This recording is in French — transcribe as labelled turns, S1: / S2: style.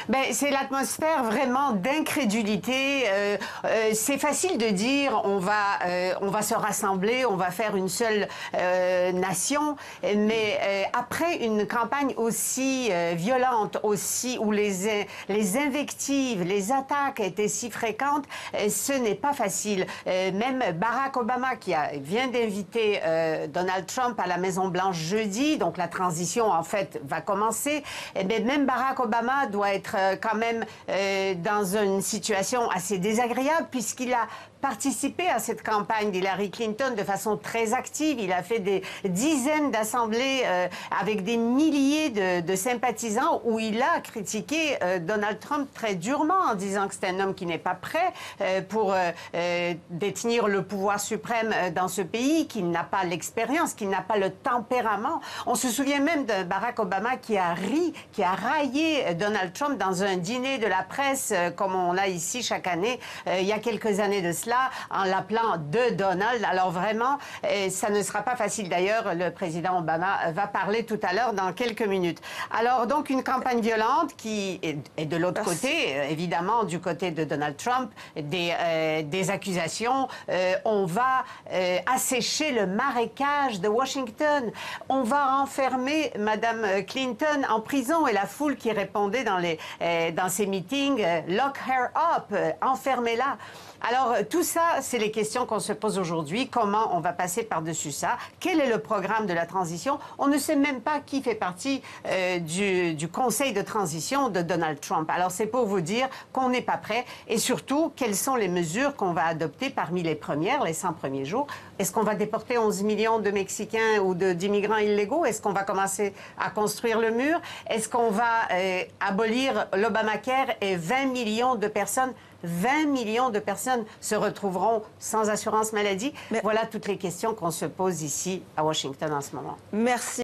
S1: Ben, c'est l'atmosphère vraiment d'incrédulité. C'est facile de dire on va se rassembler, on va faire une seule nation, mais après une campagne aussi violente, aussi où les invectives, les attaques étaient si fréquentes, ce n'est pas facile. Même Barack Obama, qui vient d'inviter Donald Trump à la Maison-Blanche jeudi, donc la transition en fait va commencer, mais même Barack Obama doit être quand même dans une situation assez désagréable puisqu'il a participé à cette campagne d'Hillary Clinton de façon très active. Il a fait des dizaines d'assemblées avec des milliers de sympathisants où il a critiqué Donald Trump très durement en disant que c'est un homme qui n'est pas prêt pour détenir le pouvoir suprême dans ce pays, qu'il n'a pas l'expérience, qu'il n'a pas le tempérament. On se souvient même de Barack Obama qui a raillé Donald Trump dans un dîner de la presse comme on a ici chaque année, il y a quelques années de cela, en l'appelant de Donald. Alors vraiment, ça ne sera pas facile. D'ailleurs, le président Obama va parler tout à l'heure dans quelques minutes. Alors donc une campagne violente qui est de l'autre côté, évidemment du côté de Donald Trump, des accusations. On va assécher le marécage de Washington. On va enfermer Madame Clinton en prison et la foule qui répondait dans ces meetings, lock her up, enfermez-la. Alors, tout ça, c'est les questions qu'on se pose aujourd'hui. Comment on va passer par-dessus ça? Quel est le programme de la transition? On ne sait même pas qui fait partie du conseil de transition de Donald Trump. Alors, c'est pour vous dire qu'on n'est pas prêt. Et surtout, quelles sont les mesures qu'on va adopter parmi les premières, les 100 premiers jours? Est-ce qu'on va déporter 11 millions de Mexicains ou d'immigrants illégaux? Est-ce qu'on va commencer à construire le mur? Est-ce qu'on va abolir l'Obamacare et 20 millions de personnes se retrouveront sans assurance maladie? Voilà toutes les questions qu'on se pose ici à Washington en ce moment.
S2: Merci.